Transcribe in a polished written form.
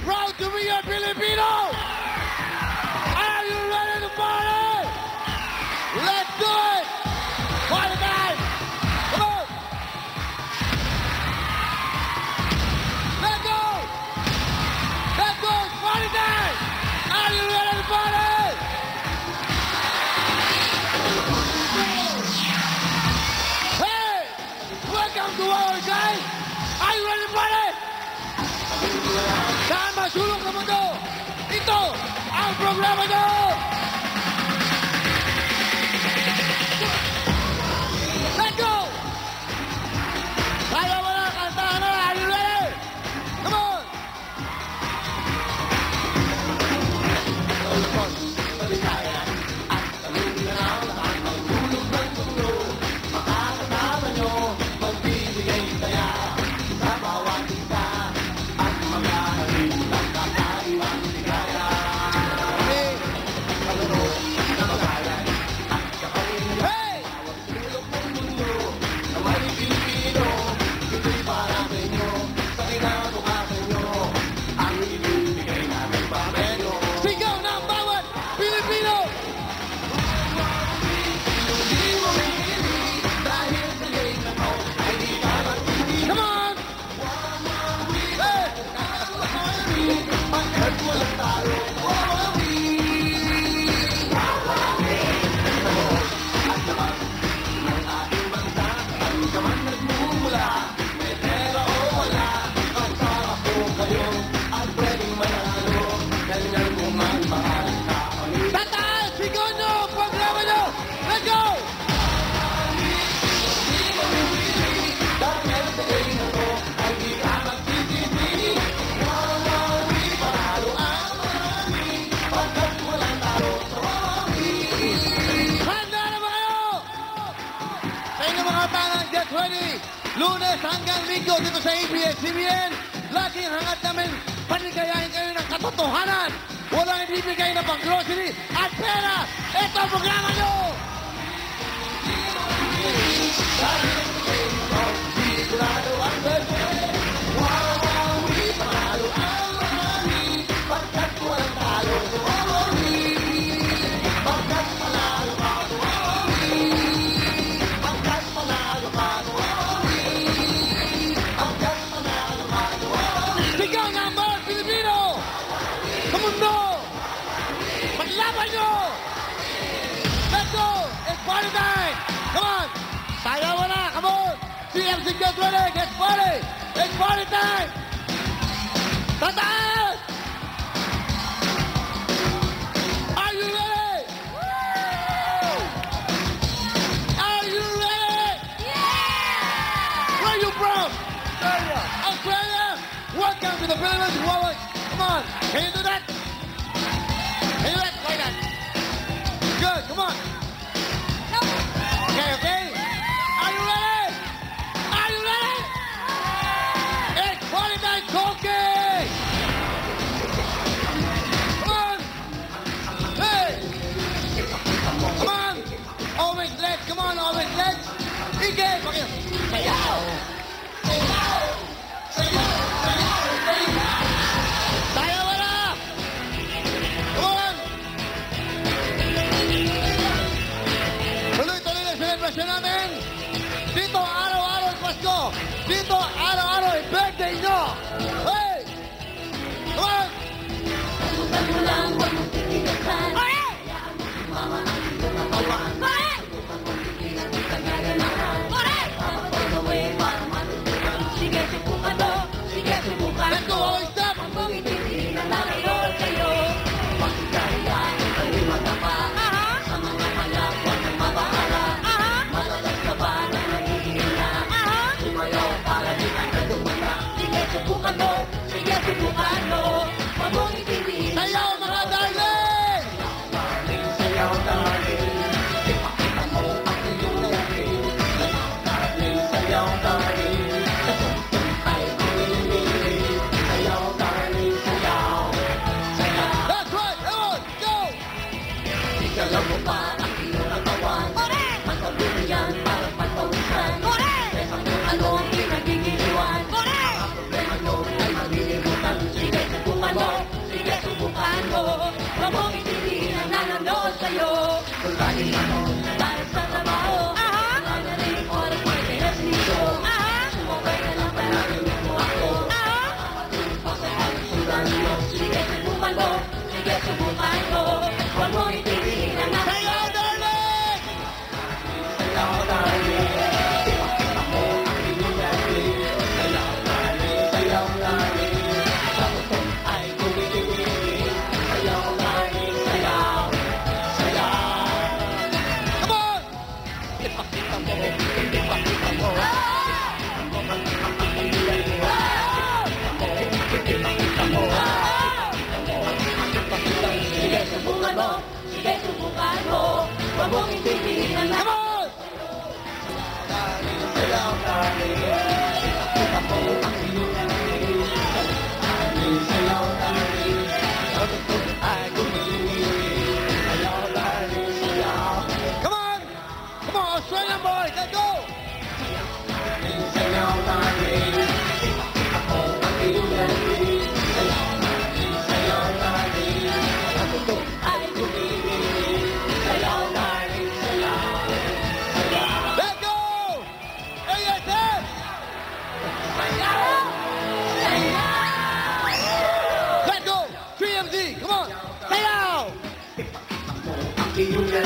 Proud to be a Filipino! Are you ready to party? Let's do it! Party time! Come on! Let's go! Let's go! It's party time! Are you ready to party? Hey! Welcome to our guys! Are you ready to party? Saan masulong na mundo? Ito ang programa nyo! Let's go! Kaya mo na, kantahan na! Are you ready? Come on! Maligaya at kalugyan ang magulog ng mundo. Makakasama nyo, magbibigay saya sa bawat isa at mga halimulang kakaiwang ligaya. Hey! Kalaro na magayan at kakainin. Hey! Bawat sulok ng mundo na may Pilipino. Ito'y para sa inyo, sa kinabukasan nyo. Ang ibibigay namin pameno. Sigaw ng bawat Pilipino! Hindi mo pinili dahil sa game na to ay di ka magpili. Come on! Hey! Pagkat walang talo, Wowowee! At naman, ang ating bansa, saan ka man nagmumula, may pera o wala, magsama po kayo, at pwedeng manalo, ganyan kung magmahal ka kami. Tataas! Sigaw nyo! Programa nyo! Let's go! Hindi mo pinili dahil sa game na to ay di ka magpipili. Wowowee! Panalo ang marami, pagkat walang talo sa Wowowee. Handa na ba kayo? Sa inyong mga tangang Get Ready, Lunes hanggang Linggo dito sa ABS-CBN, laging hangat namin panigayahin kayo ng katotohanan. Walang ibibigay na pang-grocery at pera. Ito ang programa nyo! Sigurado ang berde. Wowowee! Panalo ang marami, pagkat walang talo sa Wowowee. Pagkat panalo ka sa Wowowee. Pagkat panalo ka sa Wowowee. Pagkat panalo ka sa Wowowee. Sigaw ng bawat Pilipino! Sa mundo! Maglaban nyo! Let's go! It's party time! Come on! Sayaw mo na! Come on! CMC Get Ready! Get party! It's party time! Tataas! Are you ready? Are you ready? Where are you from? Australia. Australia? Welcome to the Philippines. Wowowee. Come on. Can you do that? Can you do that? Like that. Good. Come on. Okay, okay. Are you ready? Are you ready? It's party time talking. Come on. Hey. Come on. Always legs. Come on. Always legs. Ige. Okay. Sayaw. Sayaw. Sayaw. Sayaw. Sayaw. Sayaw mo na. Come on. Tuloy-tuloy na celebration namin. Dito araw-araw ang Pasko. Dito araw-araw ang birthday nyo. Hey! Come on! Let's go! Always stop! Sayaw mga darling! Sayaw darling! Ipakita mo ang iyong darling. Sayaw darling! Kasuntong ay kumili. Sayaw darling! Sayaw! Sayaw! That's right! Everyone, go! Ikalaw mo pa ang iyong nagawan. Magkabili yan para pagpawisan. Kesa kung ano ang pinagigiliwan. Ang problema nyo ay malilimutan. Sige, subukan mo. Huwag mong itigil ang nanonood sa'yo. Lagi ako nagdarap sa trabaho. Wala na rin oras may pinasito. Sumabay na lang palagin mo ako. Makakatulog pa sa pagsusulan mo. Sige, subukan mo. Sige, subukan mo. Huwag mong itigil ang nanonood. Sayaw, darling! Sayaw, darling. Ako ang inunatin. Sayaw, darling. Sayaw, darling. Sa puso ay kumikilig. Sayaw, darling. Sayaw. Sayaw. Come on! Ipakita mo. Ipakita mo. Sige, subukan mo. Sige, subukan mo. Huwag mong itigil ang Come on! sayaw, darling. Ipakita mo ang iyong darling. Darling, sayaw, darling. Sa puso ay kumikilig. Sayaw, darling, sayaw. Come on! Come on, Australian boys, let's go! Sayaw, darling. Ipakita mo ang iyong darling. Sayaw, darling, sayaw, darling. Sa puso ay kumikilig. Sayaw, darling, sayaw. Sayaw. Let's go! ASS! Sayaw! Sayaw! Let's go! 3MZ, come on! Sayaw! Ang iyong